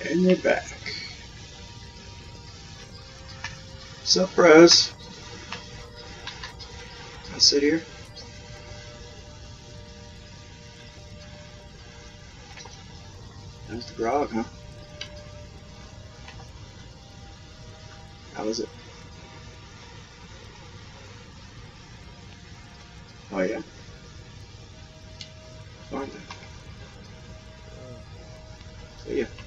And we're back. What's up, bros? I'll sit here. There's the grog, huh? How is it? Oh yeah. Fine then. See ya.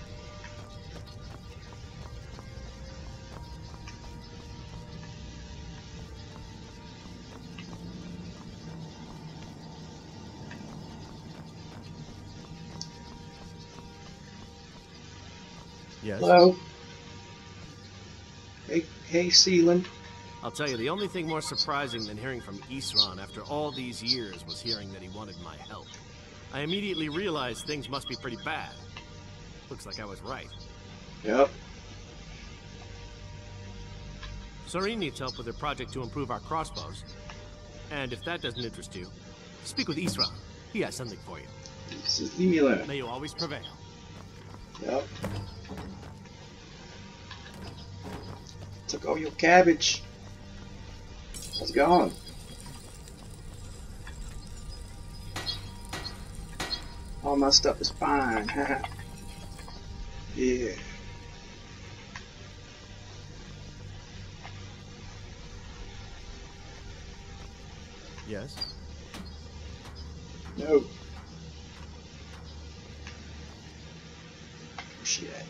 Yes? Hello. Hey, Sealand. I'll tell you, the only thing more surprising than hearing from Isran after all these years was hearing that he wanted my help. I immediately realized things must be pretty bad. Looks like I was right. Yep. Soreen needs help with her project to improve our crossbows. And if that doesn't interest you, speak with Isran. He has something for you. Just leave me alone. May you always prevail. Yep. Took all your cabbage. How's it going? All my stuff is fine. Yeah. Yes? No. Where's she at?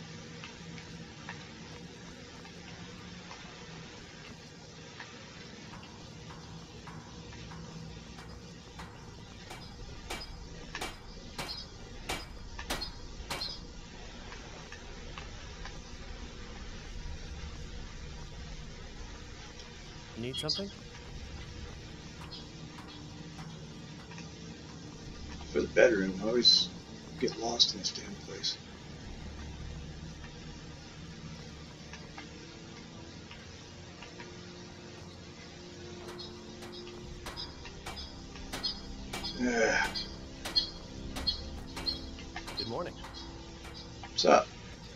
You need something? For the bedroom. I always get lost in this damn place. Ugh. Good morning. What's up?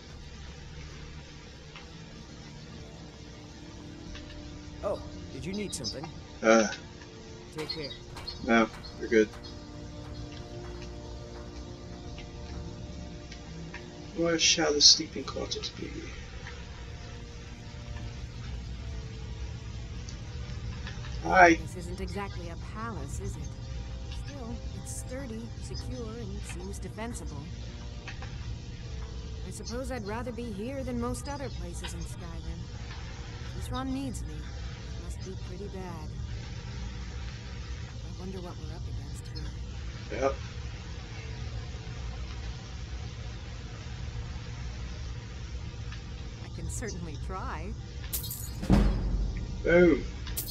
Oh, did you need something? Take care. No, you're good. Where shall the sleeping quarters be? Hi. This isn't exactly a palace, is it? Still, it's sturdy, secure, and seems defensible. I suppose I'd rather be here than most other places in Skyrim. Isran needs me. It must be pretty bad. I wonder what we're up against here. Yep. I can certainly try. Boom.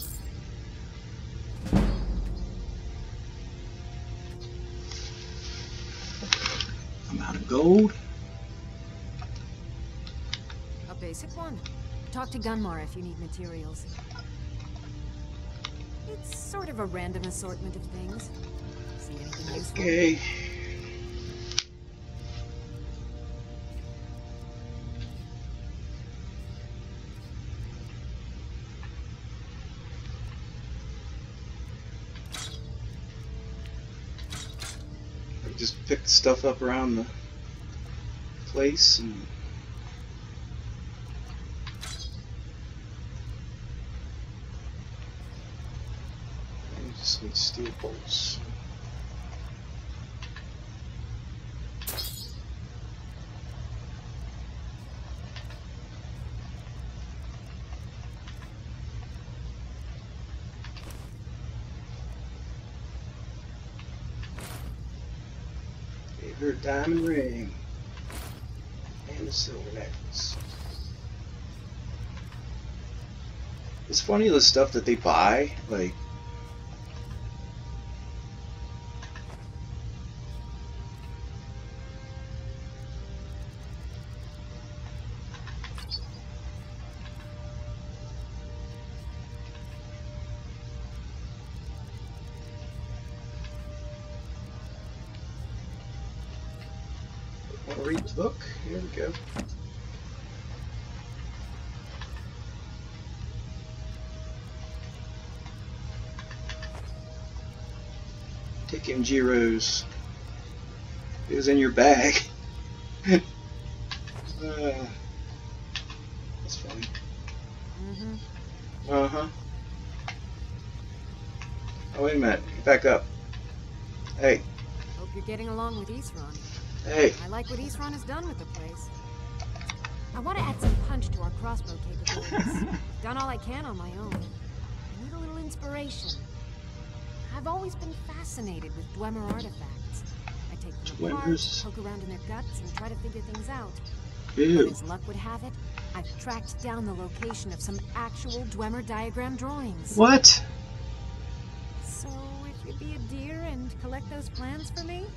I'm out of gold. A basic one. Talk to Gunmar if you need materials. It's sort of a random assortment of things. See anything useful? Okay. I just picked stuff up around the place and I just need steel bolts. Gave her a diamond ring and a silver necklace. It's funny the stuff that they buy, like Want to read the book? Here we go. Take him, Jiros. It was in your bag. That's funny. Uh-huh. Oh, wait a minute. Get back up. Hey. Hope you're getting along with Isran. Hey. I like what Isran has done with the place. I want to add some punch to our crossbow capabilities. Done all I can on my own. I need a little inspiration. I've always been fascinated with Dwemer artifacts. I take them apart, poke around in their guts, and try to figure things out. Ew. But as luck would have it, I've tracked down the location of some actual Dwemer diagram drawings. What? So, if you'd be a dear and collect those plans for me?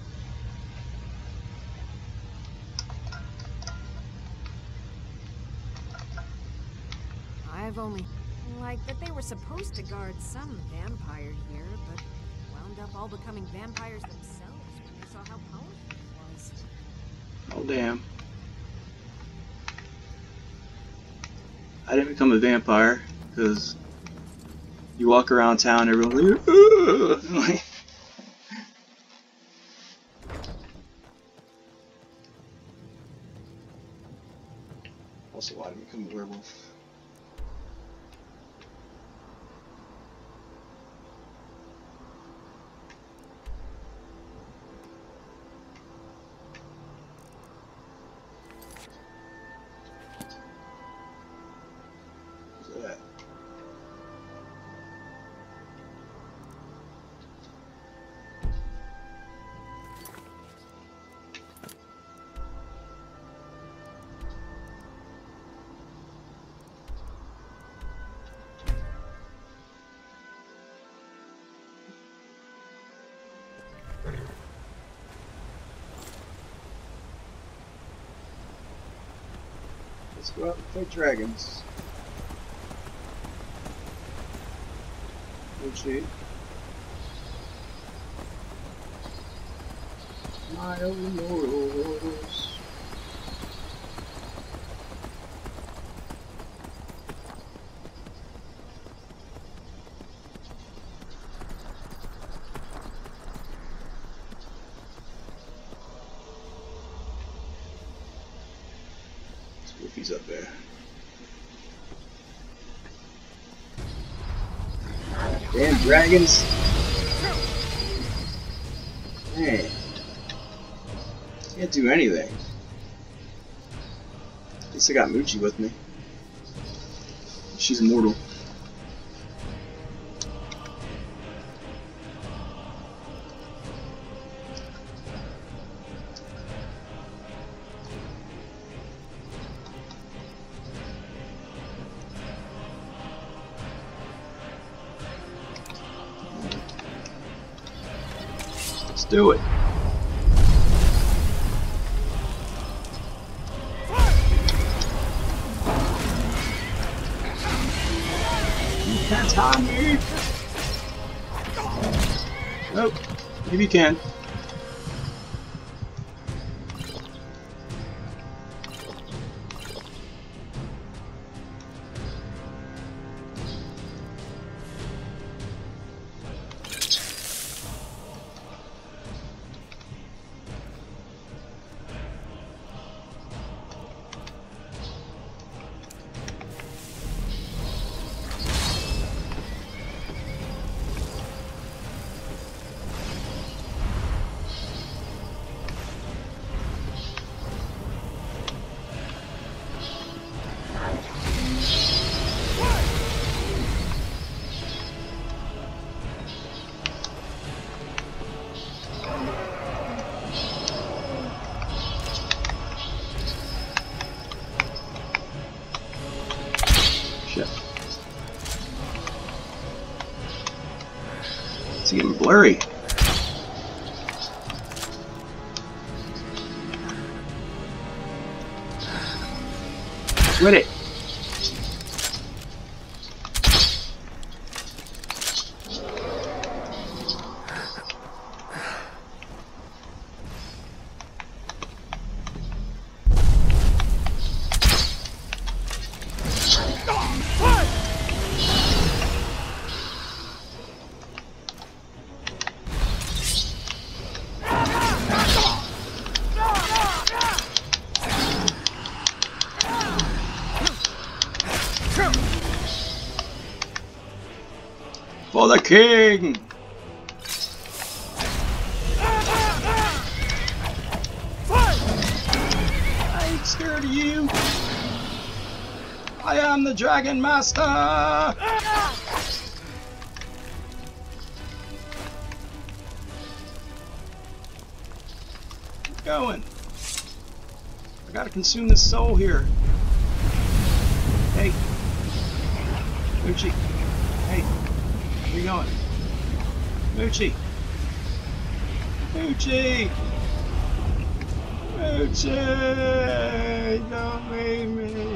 I've only... like that they were supposed to guard some vampire here, but wound up all becoming vampires themselves when they saw how powerful it was. Oh, damn. I didn't become a vampire, because you walk around town and everyone's like, ugh! Also, why did I become a werewolf? Let's go out and fight dragons. Gucci. My own mortals. He's up there. Damn dragons! Man, can't do anything. At least I got Moochie with me. She's immortal. Let's do it. You can't harm me. Nope. Maybe you can. Shit. It's getting blurry. Quit it. For the king! I ain't scared of you. I am the Dragon Master! Keep going. I gotta consume this soul here. Hey. Moochie. Hey. Where you going? Moochie. Moochie! Moochie! Don't leave me.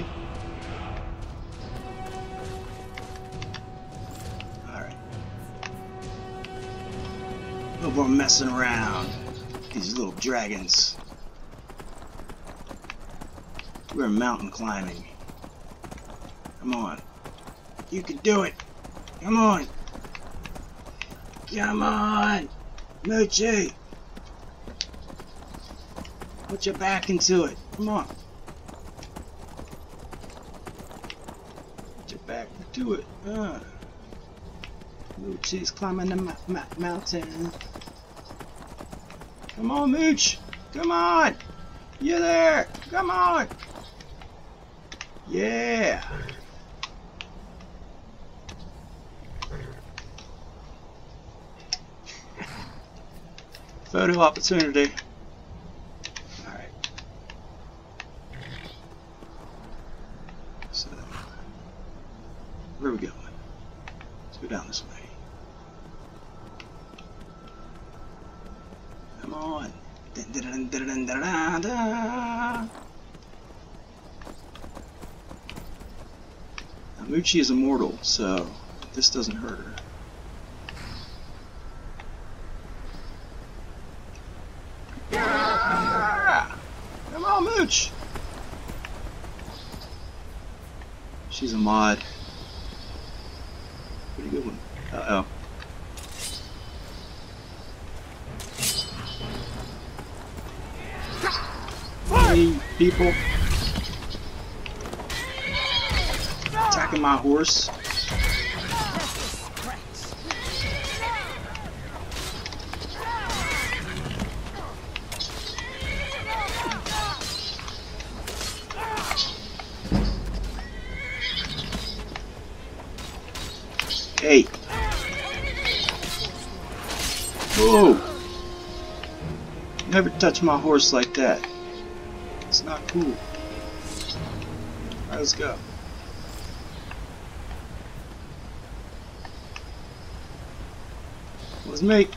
Alright. No more messing around. These little dragons. We're mountain climbing. Come on. You can do it. Come on. Come on. Moochie. Put your back into it. Come on. Put your back into it. Moochie's climbing the mountain. Come on, Mooch. Come on. You there. Come on. Yeah. Photo opportunity. Alright. So, where are we going? Let's go down this way. Come on. Dun, dun, dun, dun, dun, dun, dun, dun. Now, Moochie is immortal, so this doesn't hurt her. Come on, Mooch! She's a mod. Pretty good one. Uh-oh. Hey, people. Attacking my horse. Hey. Whoa. Never touch my horse like that. It's not cool. Alright, let's go. Let's make.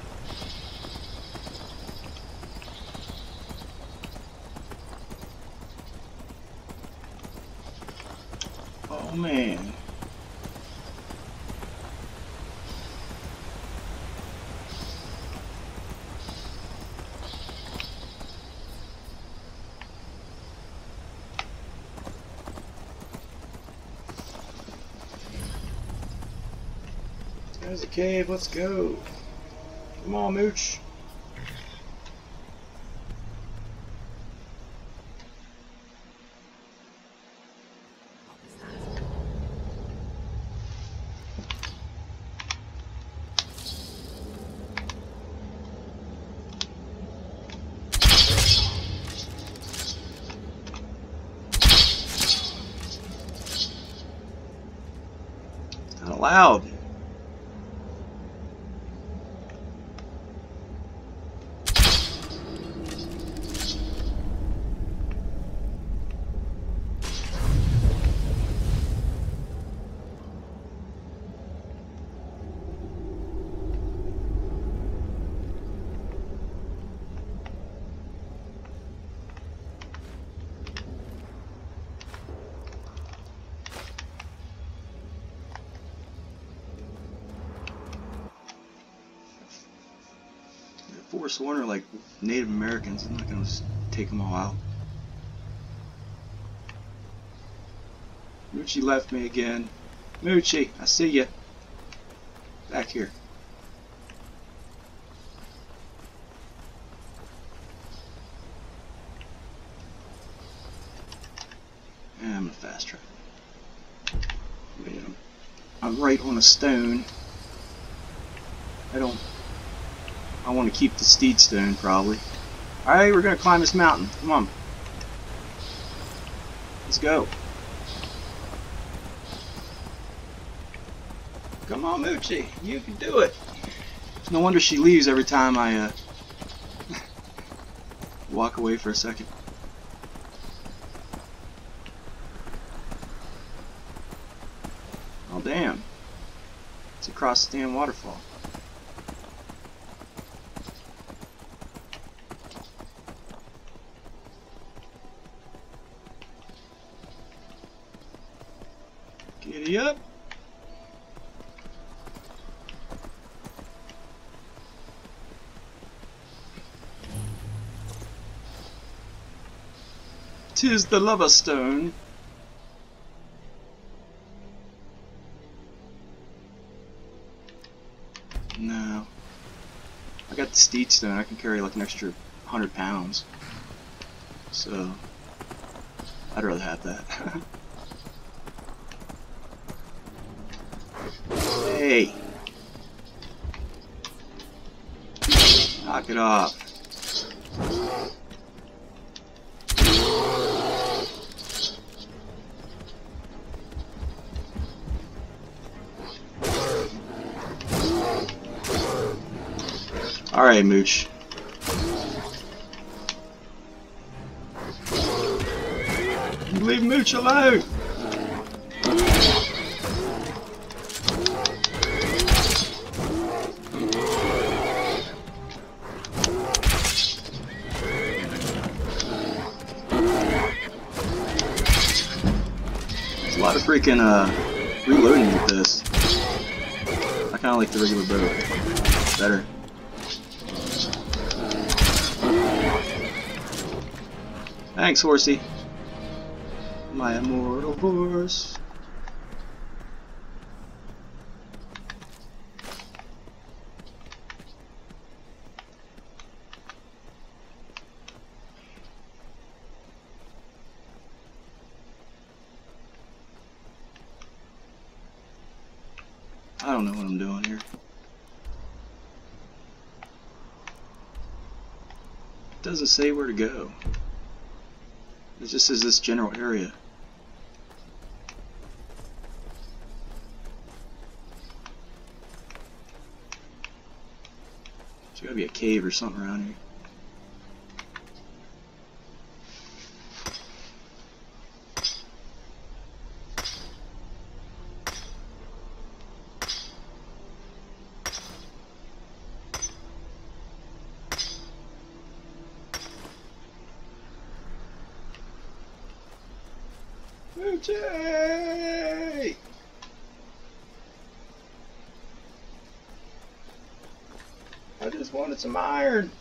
Oh man. There's a cave, let's go. Come on, Mooch. It's not allowed. Force one are like Native Americans. I'm not gonna just take them all out. Moochie left me again. Moochie, I see ya. Back here. Yeah, I'm gonna fast track. Wait, I'm right on a stone. I want to keep the Steed Stone probably. Alright, we're gonna climb this mountain. Come on. Let's go. Come on, Moochie. You can do it. No wonder she leaves every time I walk away for a second. Oh damn. It's across the damn waterfall. Giddy up. Tis the Lover Stone. No. I got the Steed Stone. I can carry like an extra 100 pounds. So, I'd rather have that. Hey! Knock it off. Alright, Mooch. Leave Mooch alone! There's a lot of freaking reloading with this. I kinda like the regular bow better. Thanks, horsey. My immortal horse. I don't know what I'm doing here. It doesn't say where to go. It just says this general area. There's gotta be a cave or something around here. Moochie! I just wanted some iron.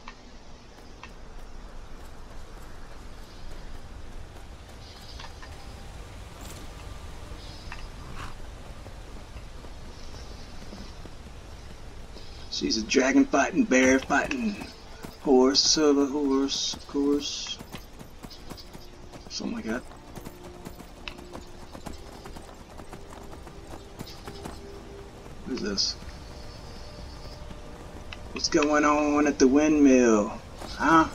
She's a dragon fighting, bear fighting, horse of a horse, of course. Something like that. What is this? What's going on at the windmill? Huh?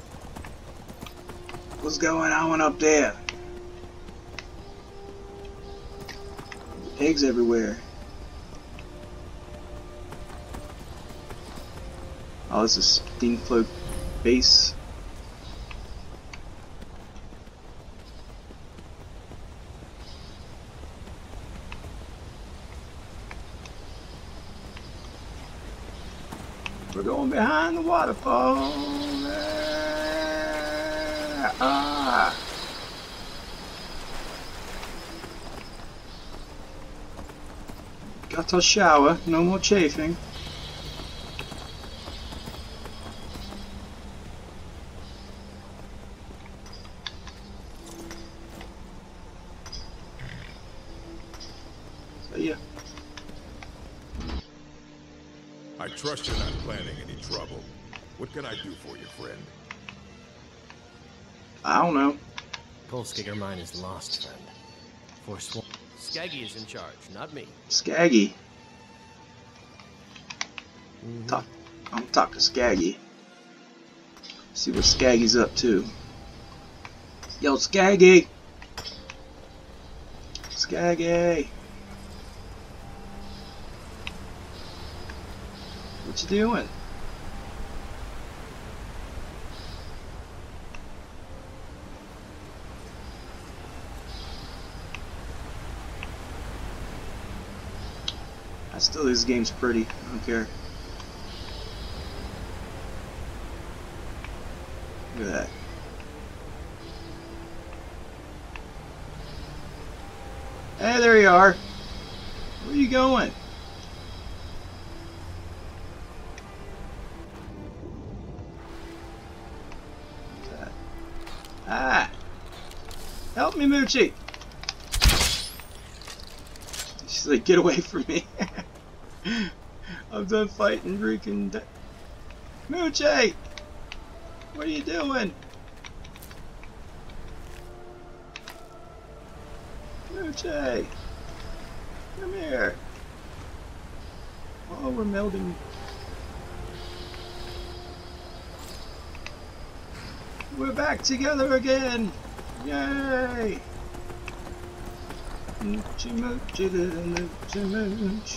What's going on up there? Eggs everywhere. Oh, this is steam float base. We're going behind the waterfall. Ah. Got to shower. No more chafing. So yeah. I trust you're not planning any trouble. What can I do for you, friend? I don't know. Kolskegger mine is lost, friend. Forsworn. Skaggy is in charge, not me. Skaggy. I'm gonna talk to Skaggy. See what Skaggy's up to. Yo, Skaggy! Skaggy! What you doing? I still think this game's pretty. I don't care. Look at that. Hey, there you are. Where are you going? What's that? Ah! Help me, Moochie! She's like, get away from me. I'm done fighting freaking Moochie! What are you doing? Moochie! Come here! Oh, we're melding. We're back together again! Yay! Moochie, moochie, little moochie, mooch.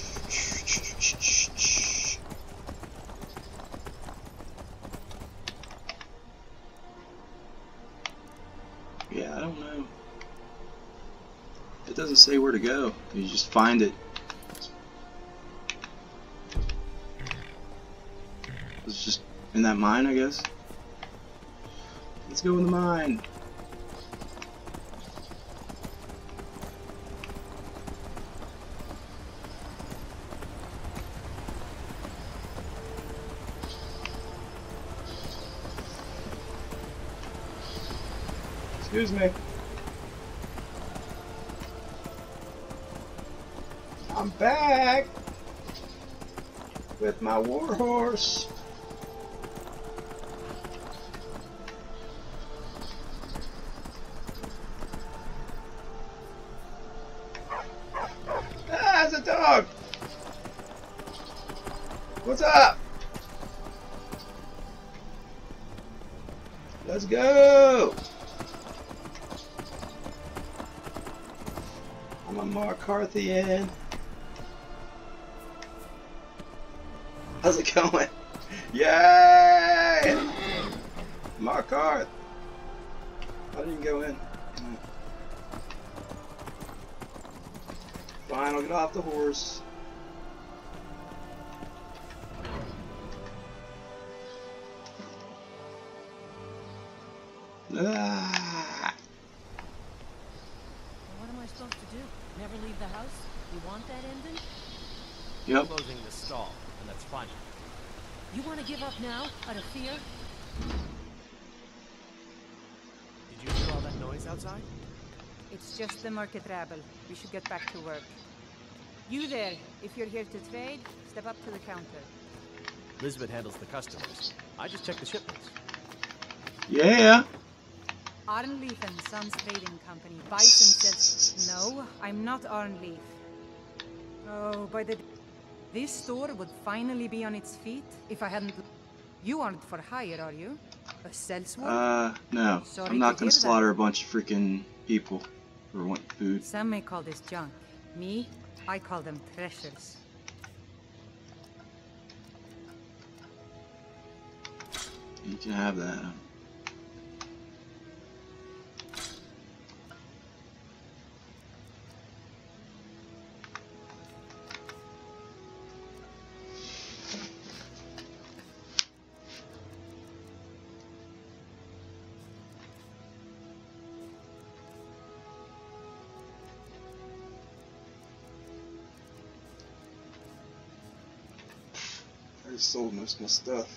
Yeah, I don't know. It doesn't say where to go. You just find it. It's just in that mine, I guess. Let's go in the mine. Excuse me. I'm back with my warhorse. Ah, it's a dog. What's up? Let's go. I'm a Markarthian. How's it going? Yay! Markarth! I didn't go in. Fine, I'll get off the horse. Ah. What am I supposed to do? Never leave the house? You want that ending? Yep. Closing the stall, and that's fine. You want to give up now, out of fear? Did you hear all that noise outside? It's just the market rabble. We should get back to work. You there, if you're here to trade, step up to the counter. Elizabeth handles the customers. I just check the shipments. Yeah. Arnleif and Sons Trading Company buys and sells. No, I'm not Arnleif. Oh, by the... This store would finally be on its feet if I hadn't... You aren't for hire, are you? A sellsword? No. Sorry I'm not to gonna hear slaughter a bunch of freaking people who want food. Some may call this junk. Me, I call them treasures. You can have that. I already sold most of my stuff.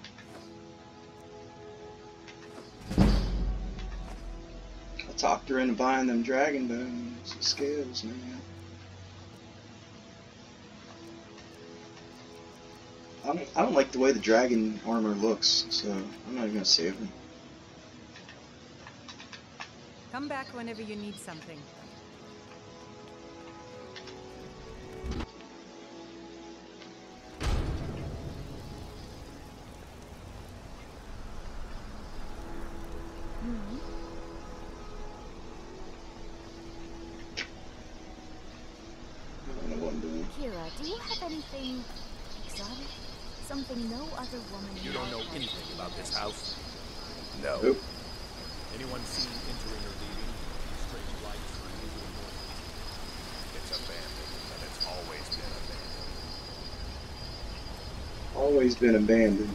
I talked her into buying them dragon bones and scales, man. I don't like the way the dragon armor looks, so I'm not even gonna save them. Come back whenever you need something. I don't know what I'm doing. Kira, do you have anything exotic? Something no other woman You don't know anything about this house? No. Nope. Anyone seen entering or leaving? Strange lights or unusual noises? It's abandoned, and it's always been abandoned. Always been abandoned.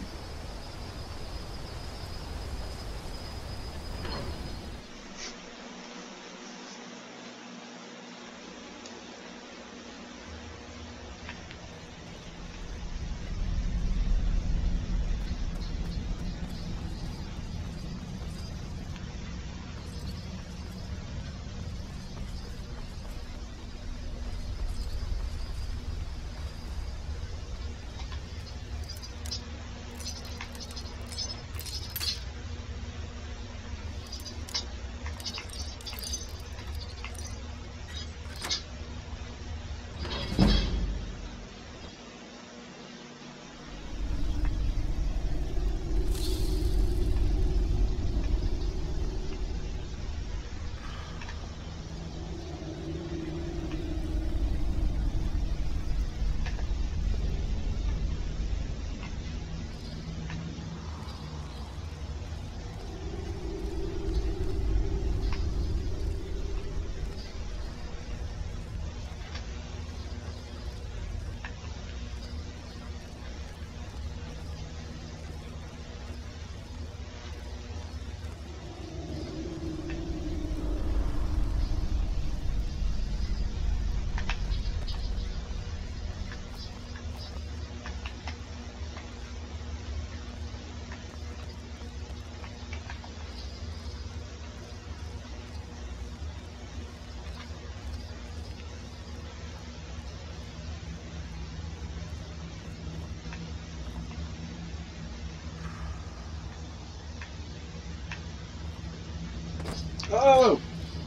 Oh!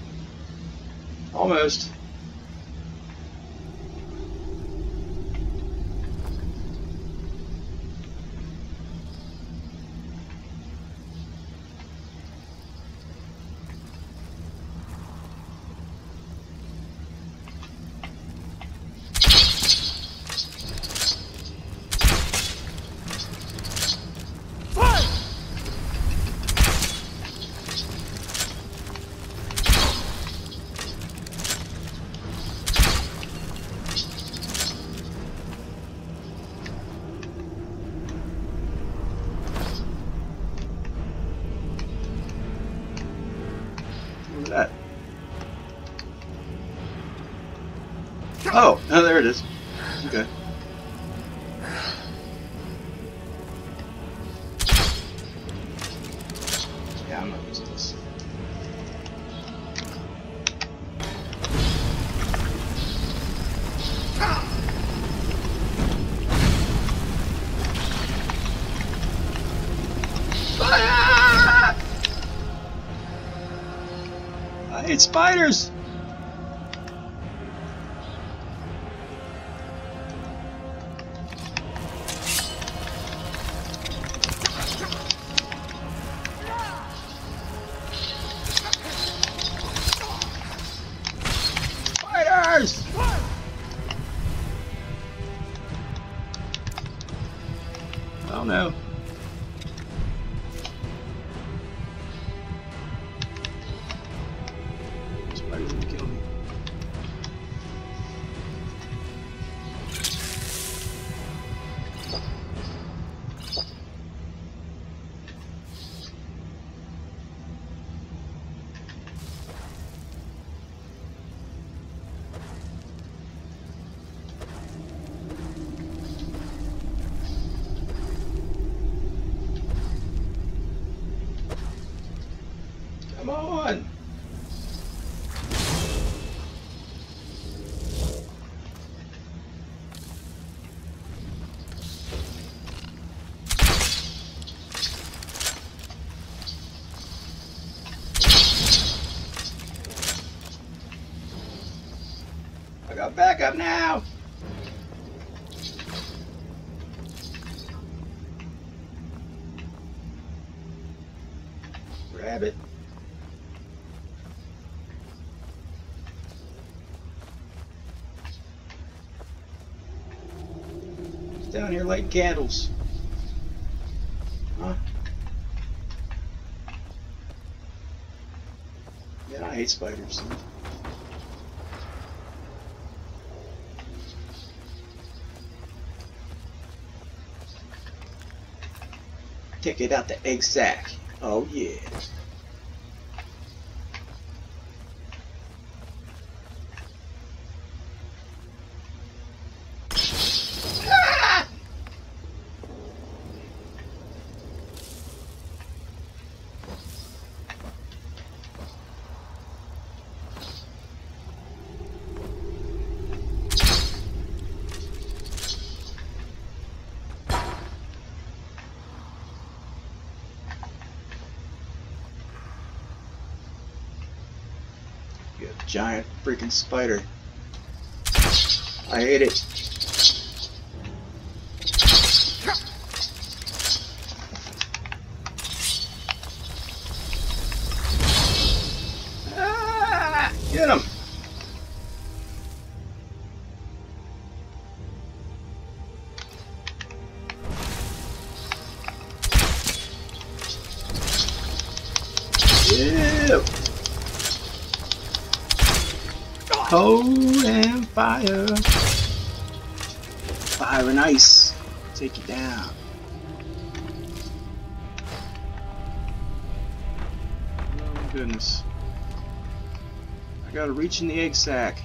Almost. Look at that. Oh, oh, there it is. Okay. Yeah, I'm not using this. I hate spiders! Spiders! Oh no. Spider's gonna kill me. Come on! I got backup now! Grab it. It's down here lighting candles. Huh? Man, I hate spiders. Take it out the egg sack. Oh yeah. Ah! You got a giant freaking spider. I hate it. Ah, get him! Yeah. Cold and fire. Fire and ice. Take you down. Oh my goodness. I gotta reach in the egg sack.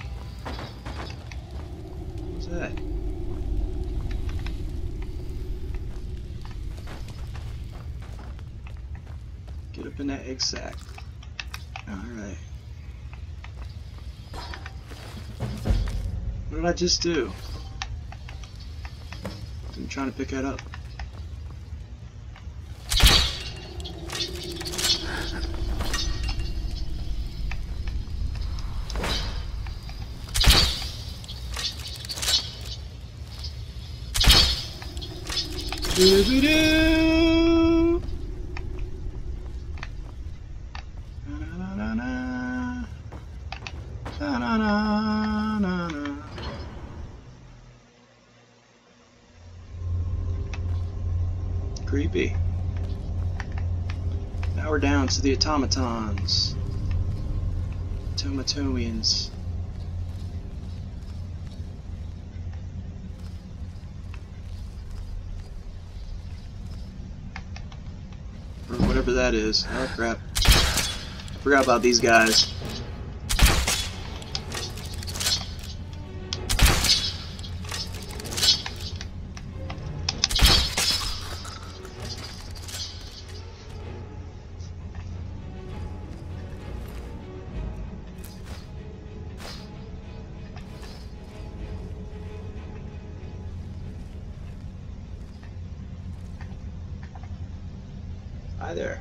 What's that? Get up in that egg sack. Alright. What did I just do? I'm trying to pick that up. Doo-doo-doo. Na-na-na-na. Na-na-na-na-na. Creepy. Now we're down to the automatons. Automatoians. Or whatever that is. Oh crap. Forgot about these guys. Hi there.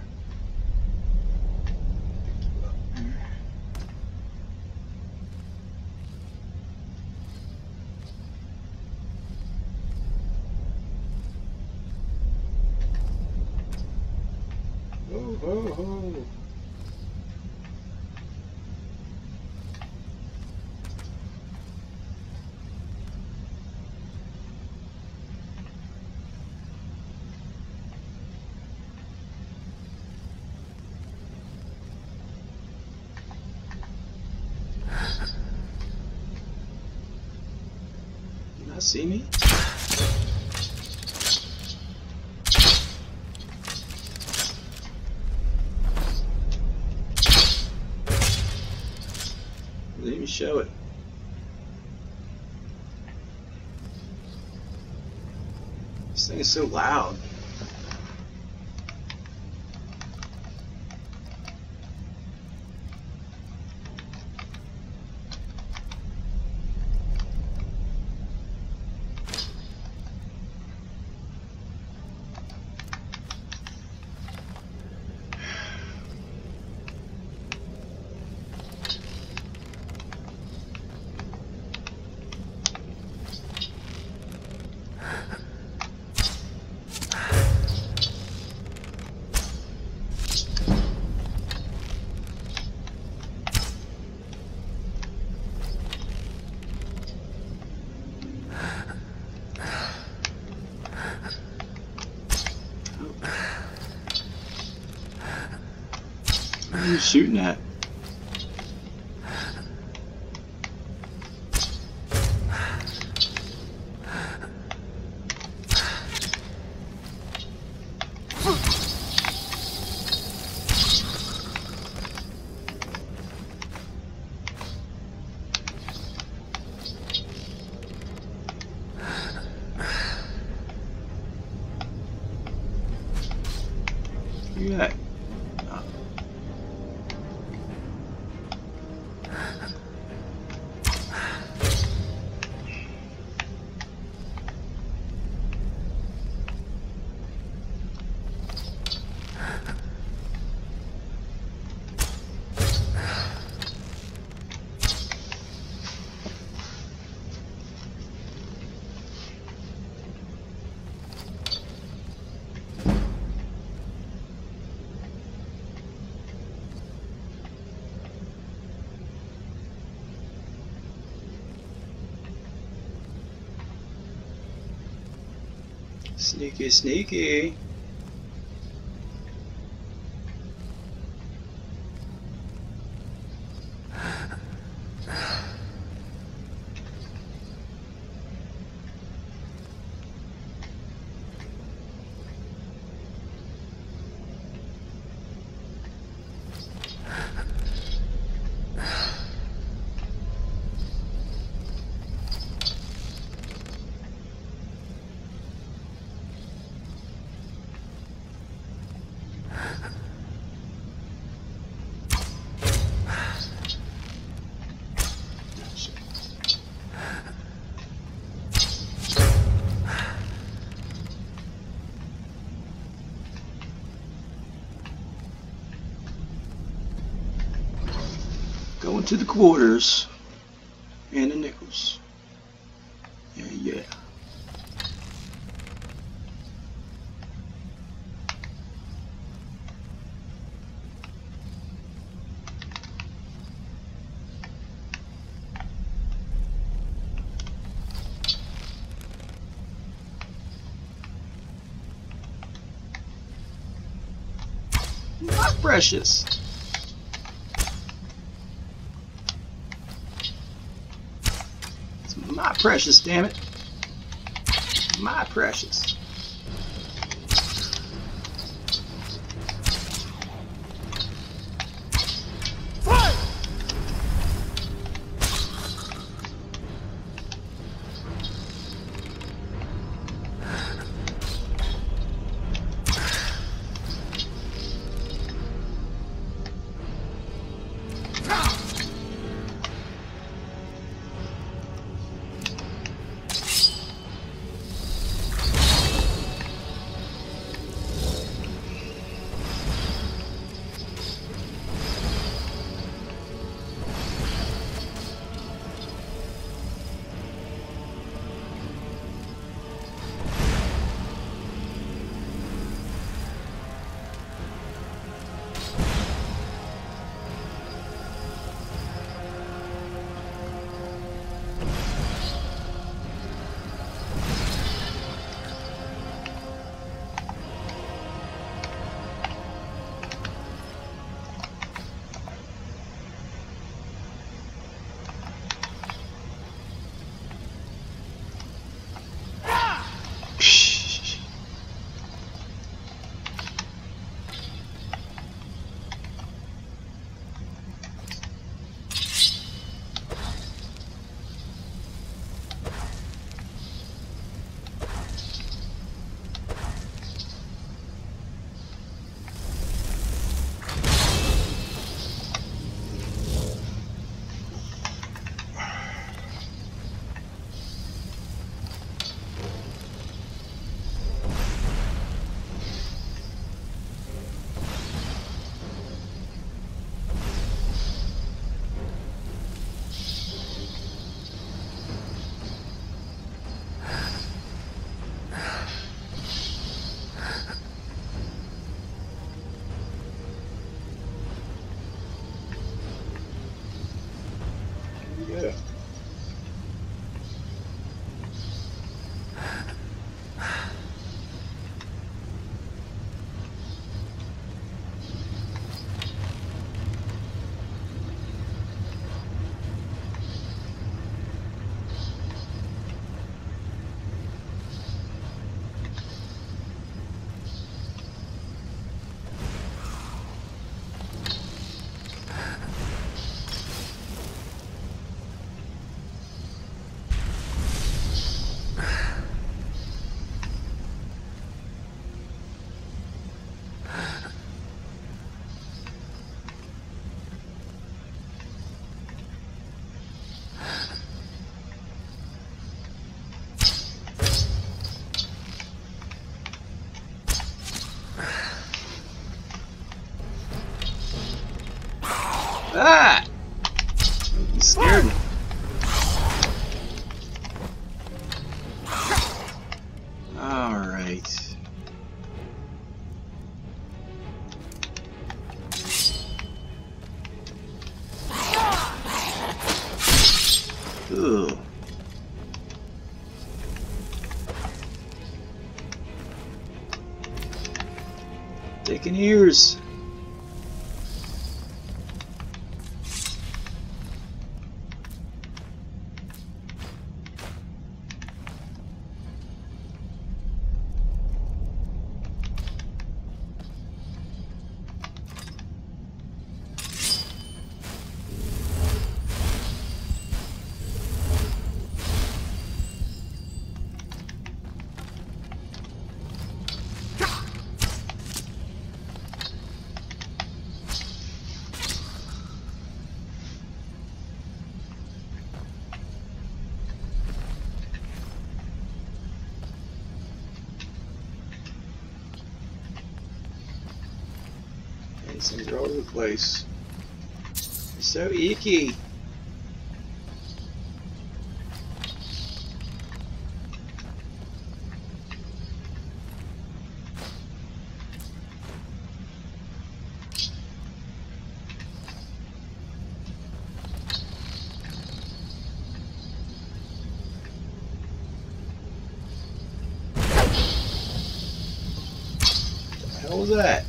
Ho ho ho. You not see me? Let me show it. This thing is so loud. What are you shooting at? Where you at? Oh. Sneaky, sneaky. Going to the quarters and the nickels. Yeah, yeah. My precious. It's my precious, damn it. My precious. Yeah. Ah! You scared me. Alright. Ugh. Taking ears. These things are all over the place. They're so icky. What the hell was that?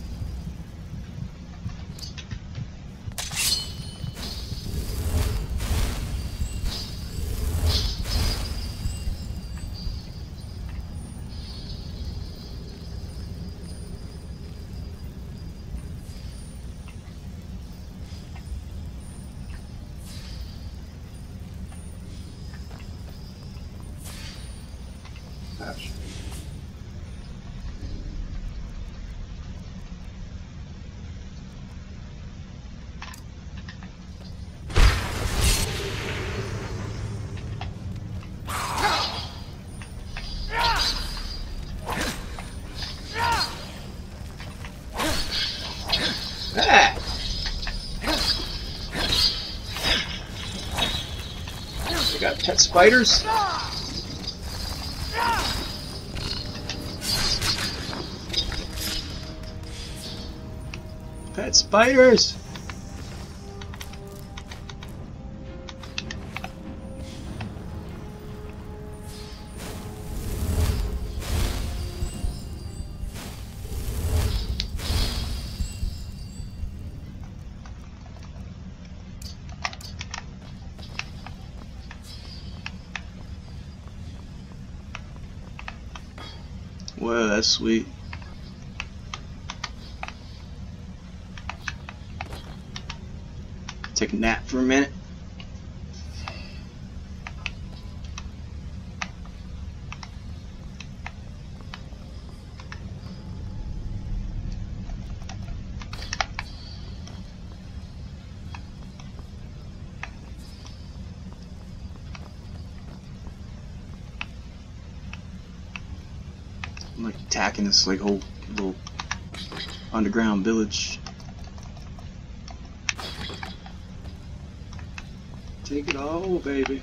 Gosh. Ah! They got pet spiders? Pet spiders! Whoa, that's sweet. Take a nap for a minute. I'm like attacking this like whole little underground village. Take it all, baby.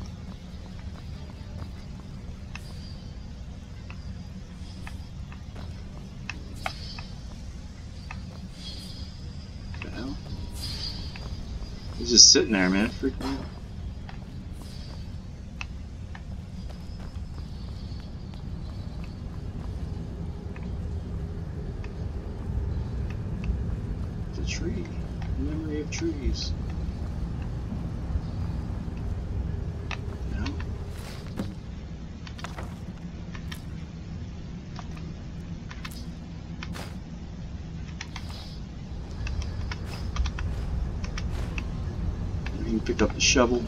What the hell? He's just sitting there, man. Freak me out. The tree. Memory of trees. You can pick up the shovel.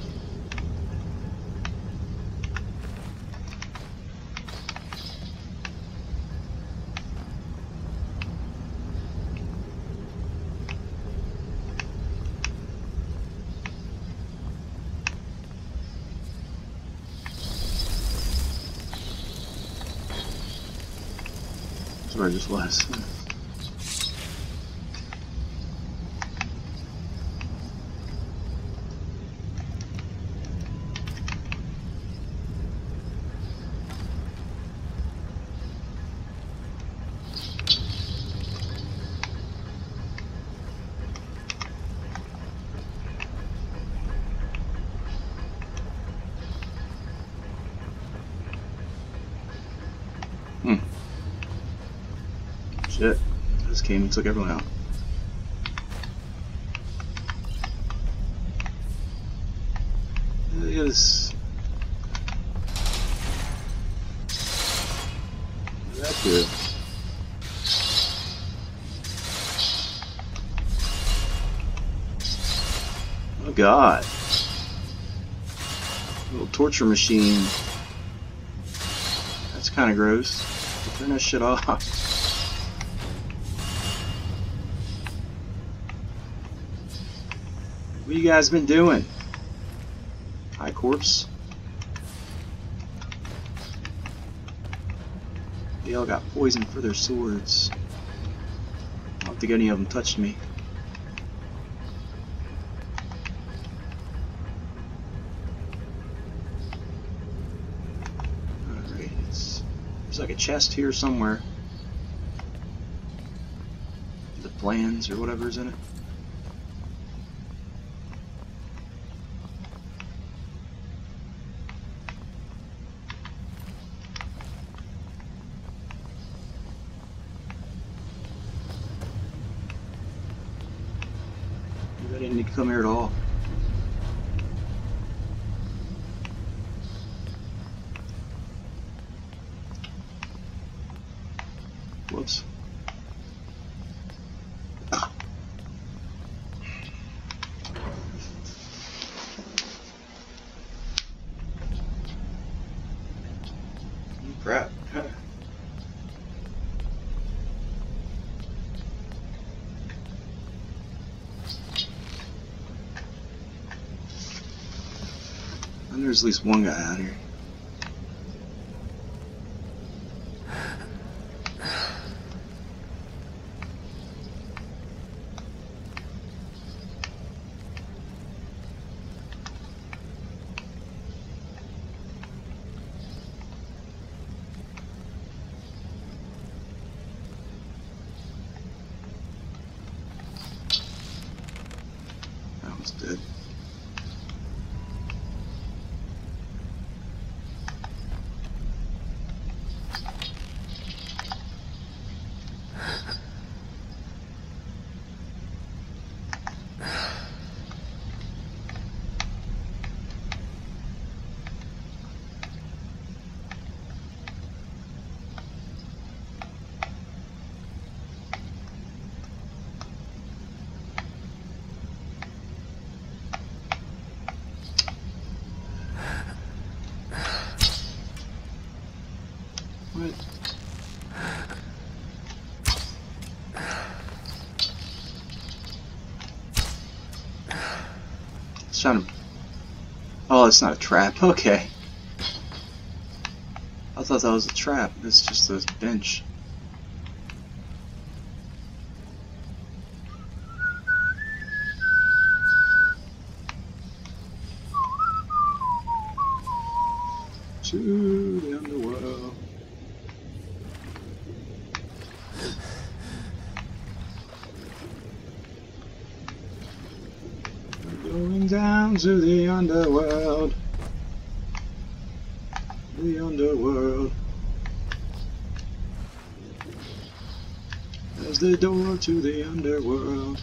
That's where I just was. Shit. This came and took everyone out. Look at this. What did that do? Oh god. Little torture machine. That's kind of gross. Turn that shit off. What you guys been doing? Hi, corpse. They all got poison for their swords. I don't think any of them touched me. Alright, there's like a chest here somewhere. The plans or whatever's in it. I didn't need to come here at all. Whoops. Crap. And there's at least one guy out here. That one's dead. What? It's trying to... Oh, it's not a trap. Okay. I thought that was a trap. It's just a bench. To the underworld. We're going down to the underworld. The underworld. There's the door to the underworld.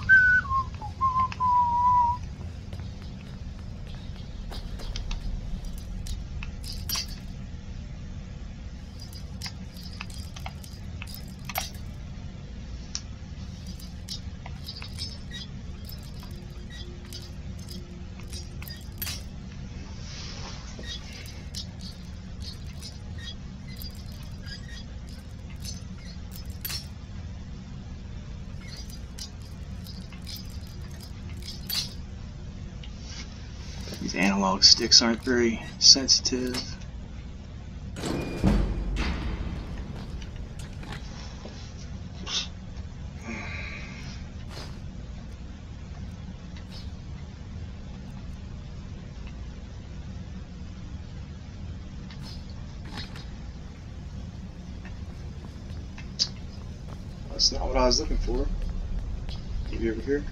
These analog sticks aren't very sensitive. That's not what I was looking for. Maybe over here.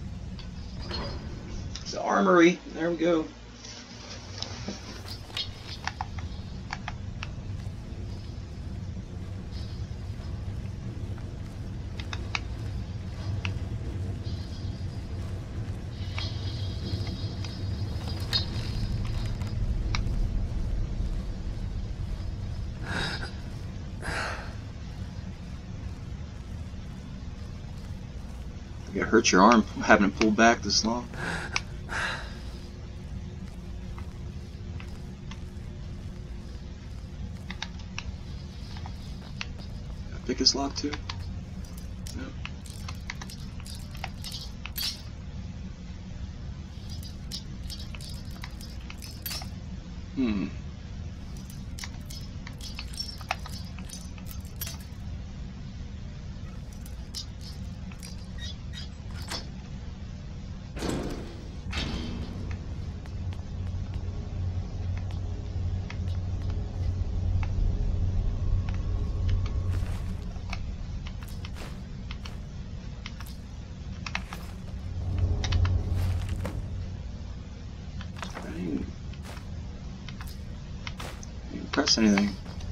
The armory. There we go. You gotta hurt your arm having it pulled back this long. Pick this lock too? No. Hmm. Press anything.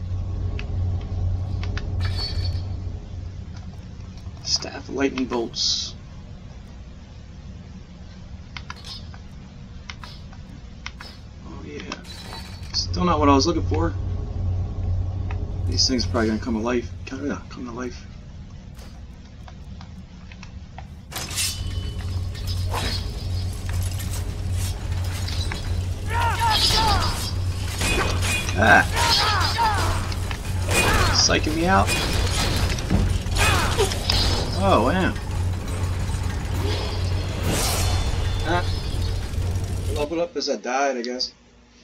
Staff lightning bolts. Oh yeah. Still not what I was looking for. These things are probably gonna come to life. Come to life. Ah! Psyching me out. Oh, wow. Ah. Leveled up as I died, I guess.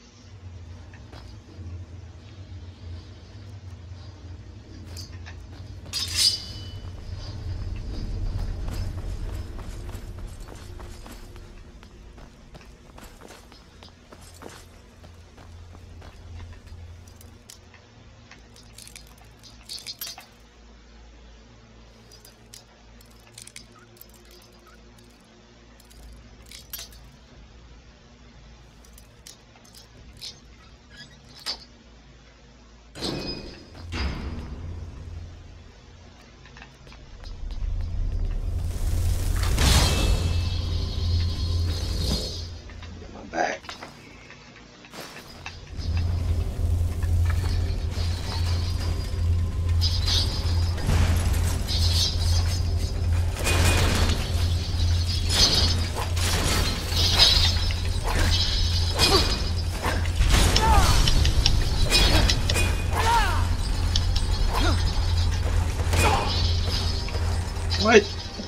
What?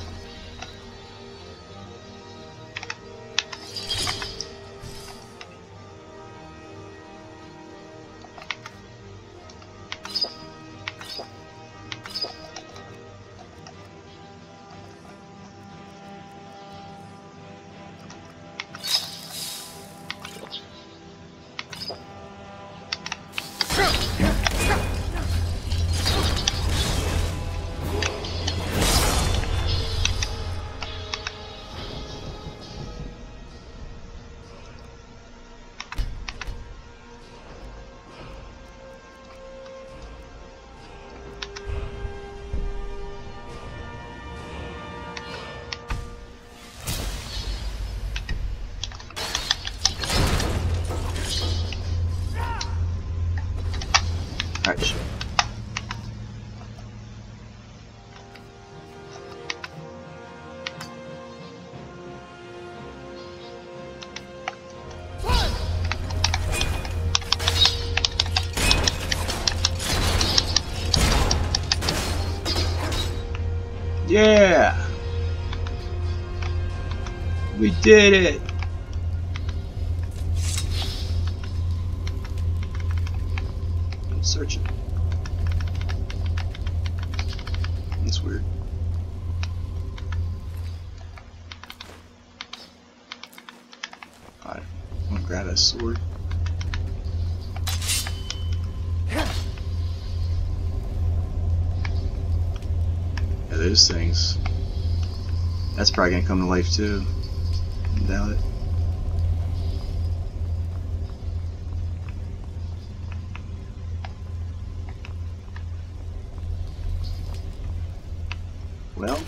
Alright. Yeah! We did it! I'm searching. That's weird. Alright, I'm gonna grab that sword. Yeah, those things. That's probably gonna come to life too. I doubt it. Well.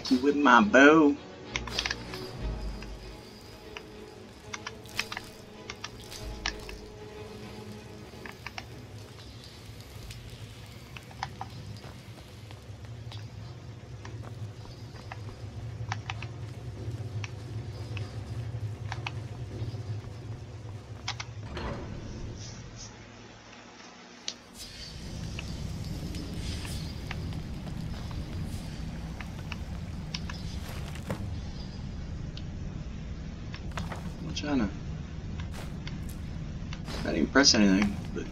hit you with my bow. Trying to not even press anything, but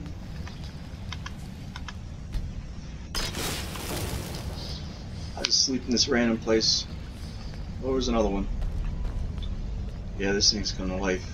I just sleep in this random place. Oh, there's another one. Yeah, this thing's coming to life.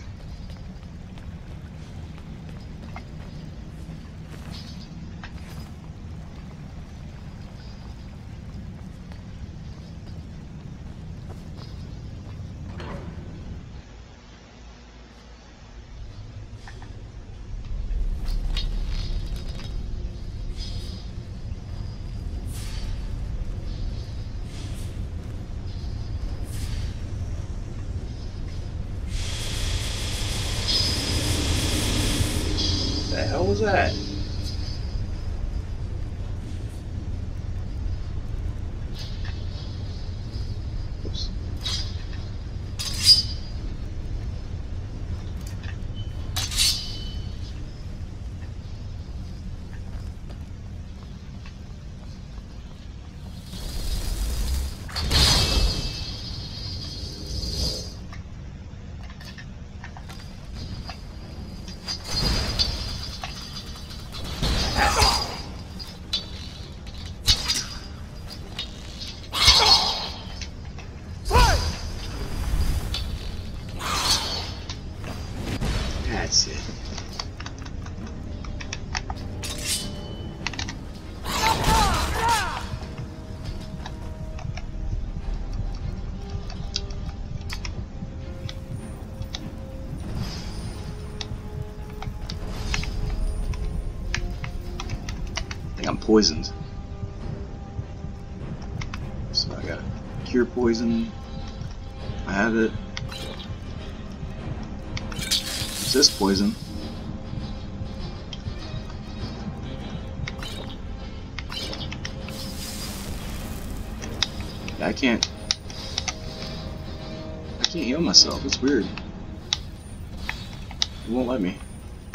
What the hell was that? Oops. That's it. I think I'm poisoned. So I gotta cure poison. I have it. This poison. I can't heal myself. It's weird. It won't let me.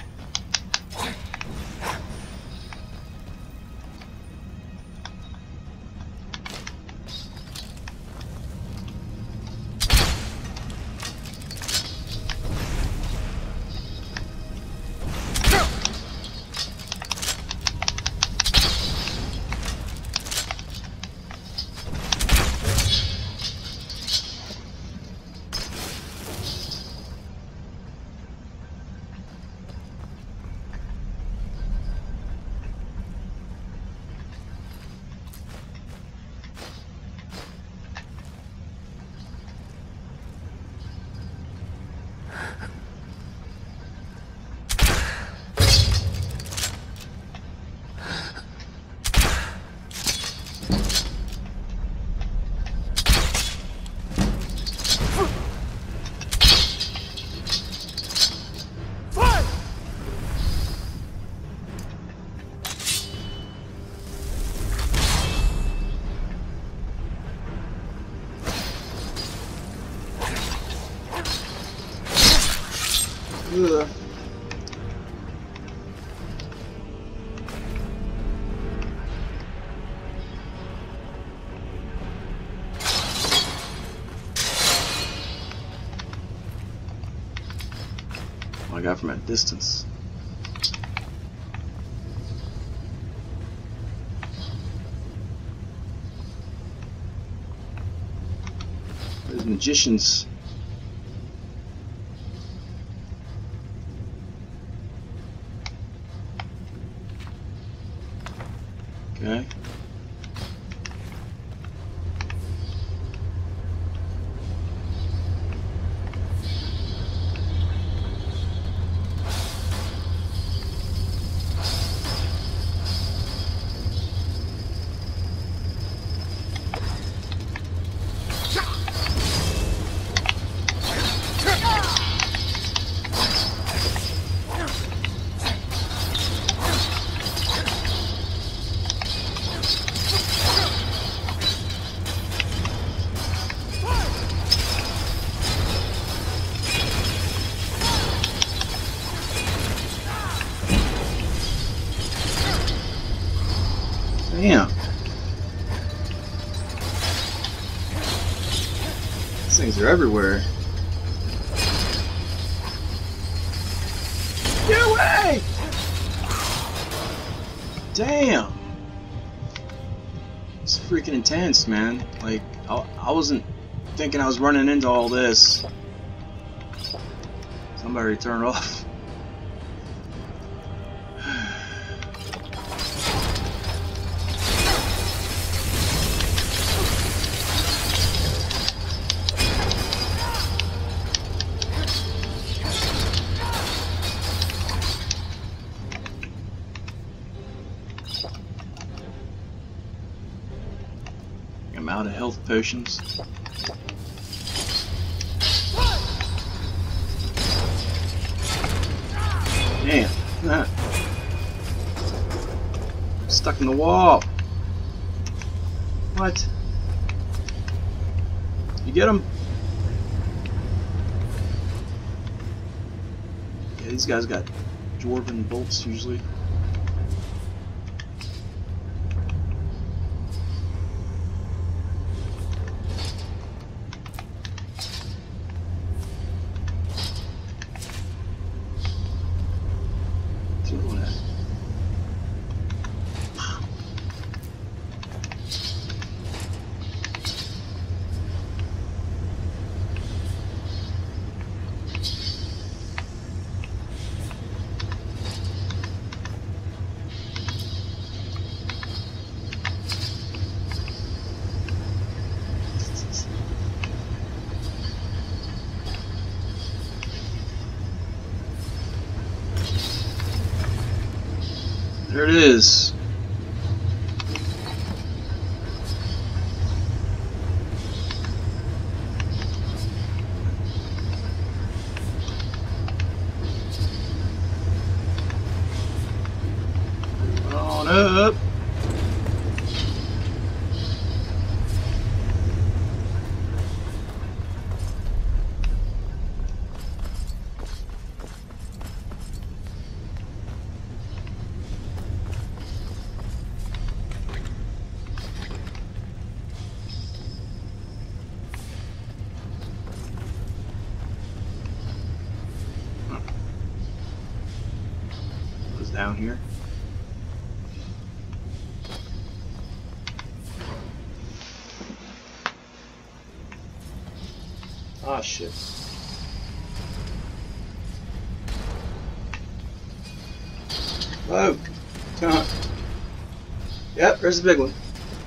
Ugh. I got from a distance. There's magicians. Okay. Damn. These things are everywhere. Get away! Damn. It's freaking intense, man. Like, I wasn't thinking I was running into all this. Somebody turn it off. I'm out of health potions. Damn, that. Stuck in the wall. What? You get him? Yeah, these guys got dwarven bolts usually. There it is. On up. Down here. Ah, shit. Whoa! Come on. Yep, there's the big one.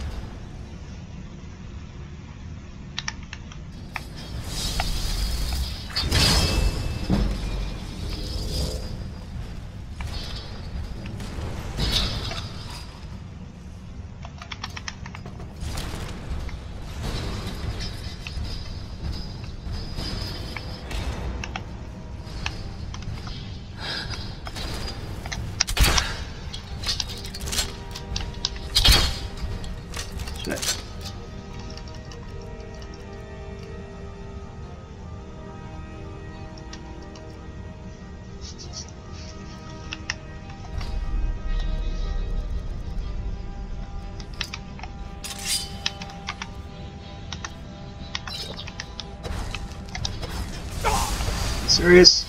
Serious?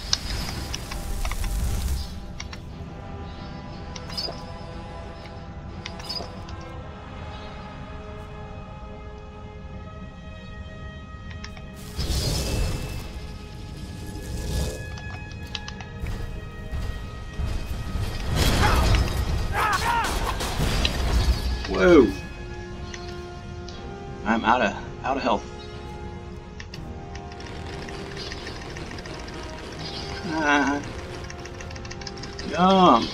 Whoa! I'm out of health. Yum.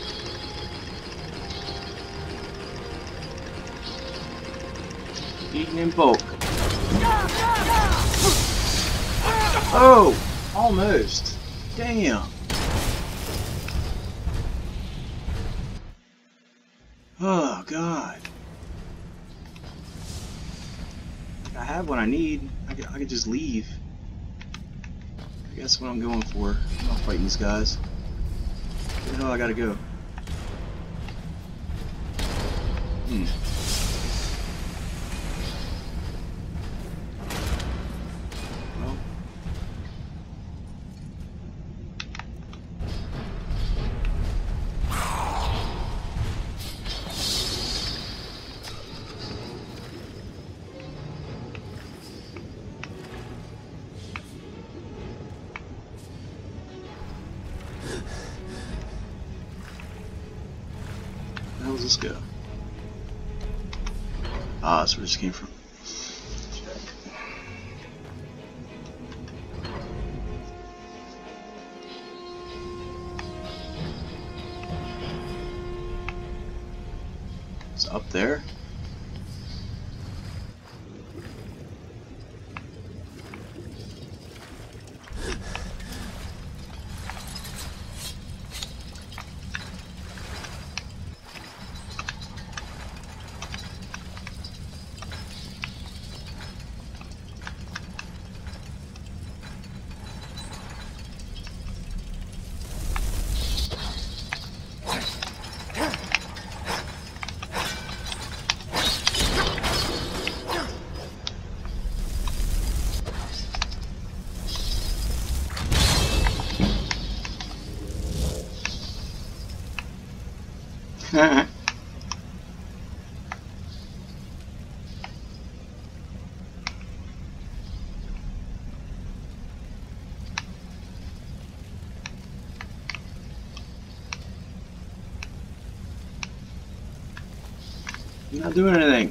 Eaten in bulk. Oh, almost. Damn. Oh God. I have what I need. I could just leave. That's what I'm going for. I'm not fighting these guys. Where the hell I gotta go? Hmm. Well. Where does this go? Ah, that's where this came from. It's up there. I'm not doing anything.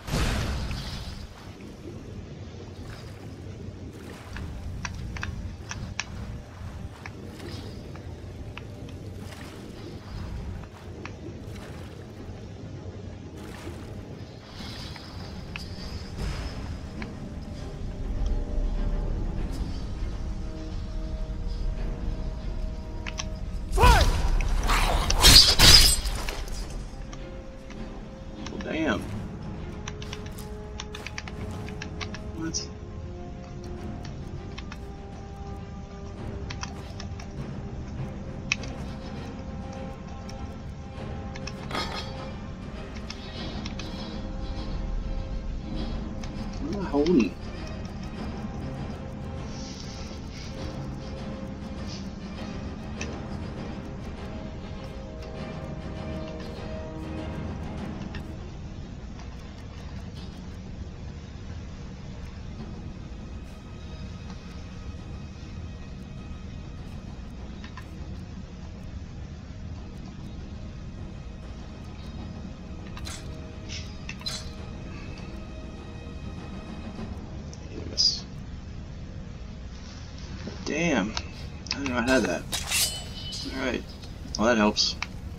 Damn. What? What am I holding? Yes. Damn. I didn't know I had that. Alright. Well, that helps.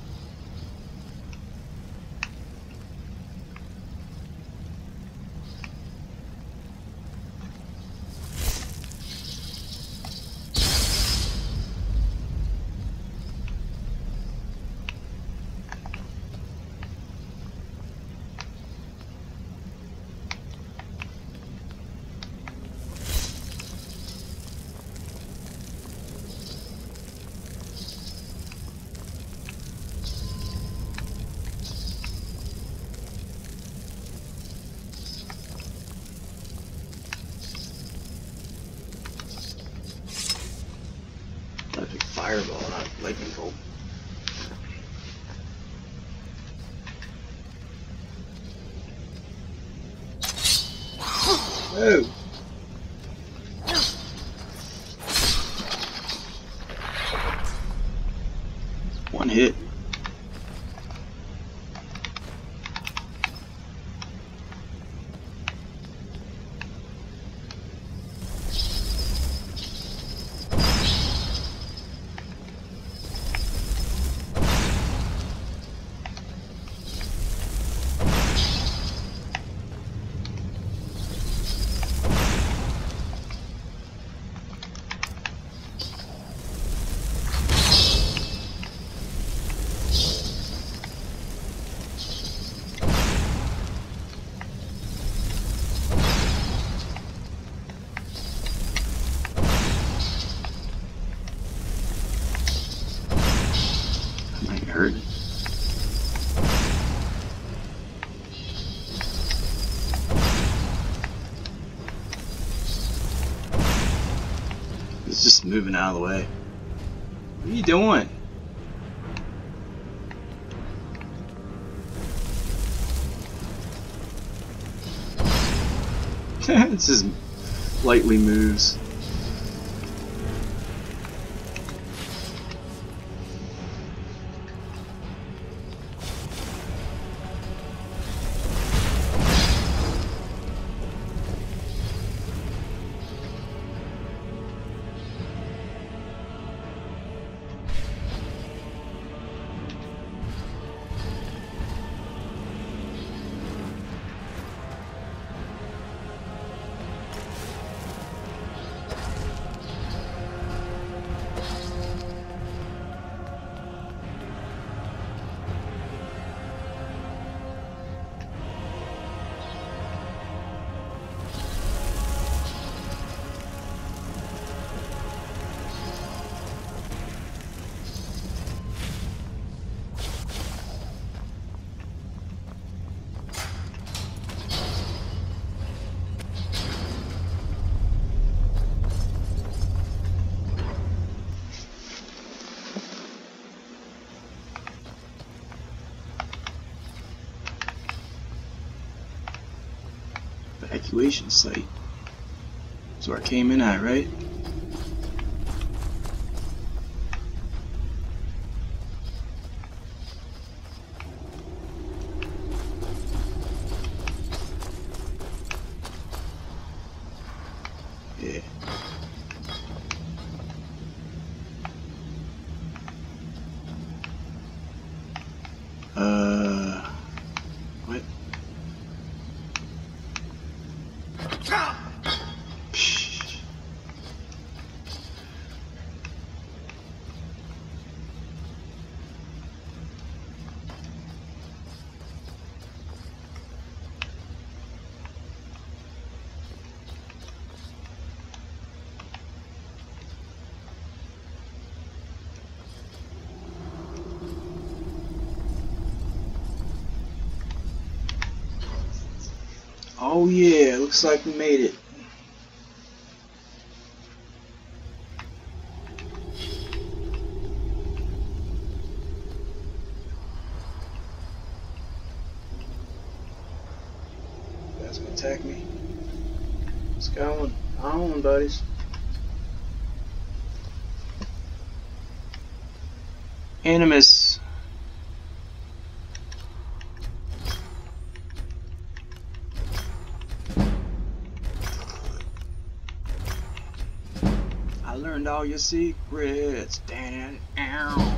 Electric fireball, not lightning bolt. Whoa! One hit. Hurt. moving out of the way. What are you doing? It just lightly moves. Evacuation site. That's where I came in at, right? Yeah. What? Psh. Oh yeah, looks like we made it. You guys gonna attack me? What's going on, buddies? Animus. I learned all your secrets. Dan. Ow.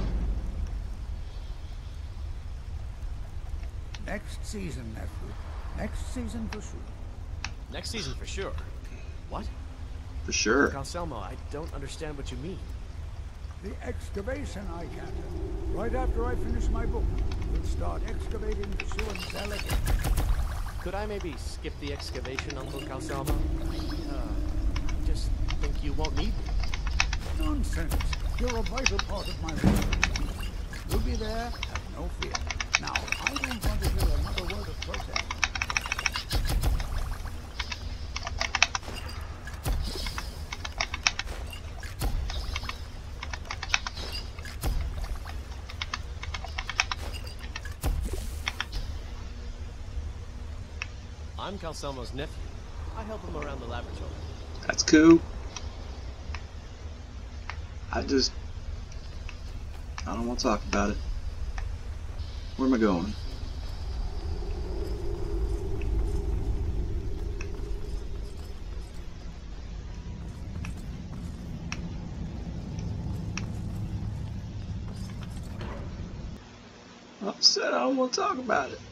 Next season, nephew. Next season for sure. Next season for sure. What? For sure. Calcelmo, I don't understand what you mean. The excavation I canted. Right after I finish my book, we'll start excavating Shuan Cell again. Could I maybe skip the excavation, Uncle Calcelmo? I just think you won't need me. Nonsense. You're a vital part of my research. You'll be there, have no fear. Now, I don't want to hear another word of protest. I'm Calcelmo's nephew. I help him around the laboratory. That's cool. I don't want to talk about it. Where am I going? I'm upset. I don't want to talk about it.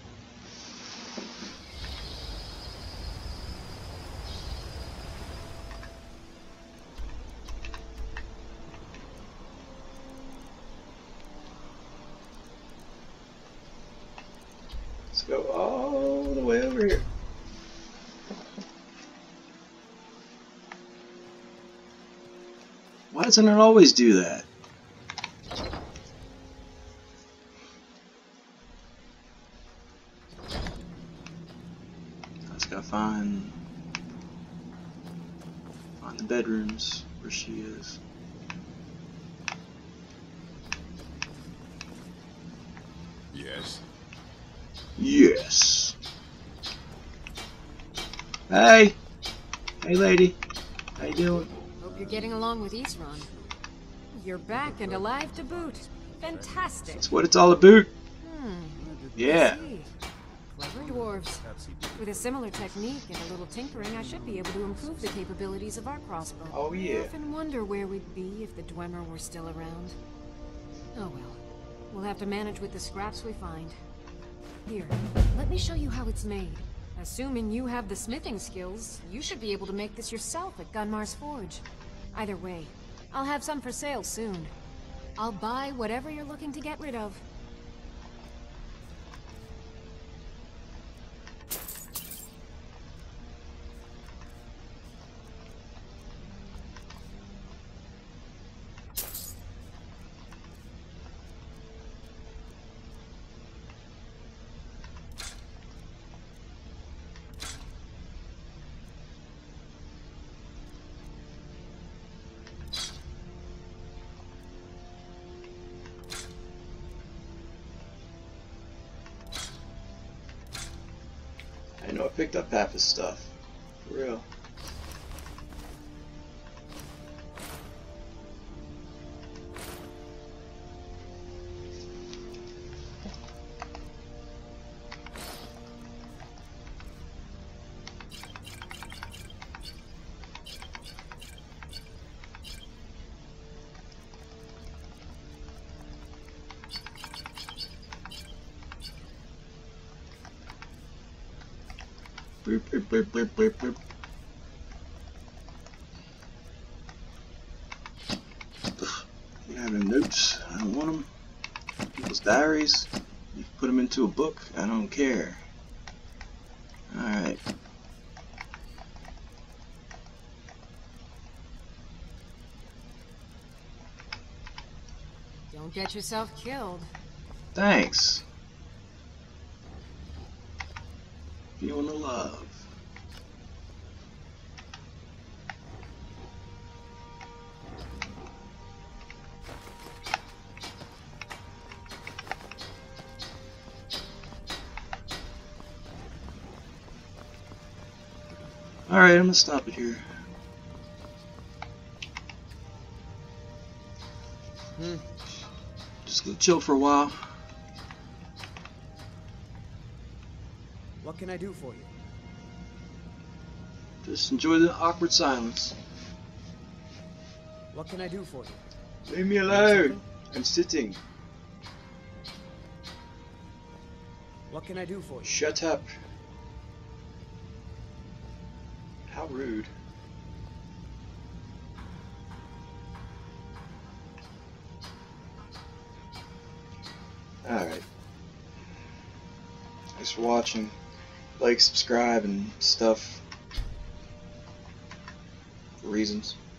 Let's go all the way over here. Why doesn't it always do that? I just gotta find the bedrooms where she is. Yes. Yes. Hey. Hey, lady. How you doing? Hope you're getting along with Isran. You're back and alive to boot. Fantastic. That's what it's all about. Hmm. Yeah. I see. Clever dwarves. With a similar technique and a little tinkering, I should be able to improve the capabilities of our crossbow. Oh, yeah. I often wonder where we'd be if the Dwemer were still around. Oh well. We'll have to manage with the scraps we find. Here, let me show you how it's made. Assuming you have the smithing skills, you should be able to make this yourself at Gunmar's Forge. Either way, I'll have some for sale soon. I'll buy whatever you're looking to get rid of. I know I picked up half his stuff. For real. Boop, boop, boop, boop, boop, boop. Ugh, you have them notes. I don't want them. People's diaries. You put them into a book. I don't care. Alright. Don't get yourself killed. Thanks. Feeling the love. Alright, I'm gonna stop it here. Just gonna chill for a while. What can I do for you? Just enjoy the awkward silence. What can I do for you? Leave me alone. I'm sitting. What can I do for you? Shut up. How rude. Alright. Thanks for watching. Like, subscribe, and stuff. For reasons.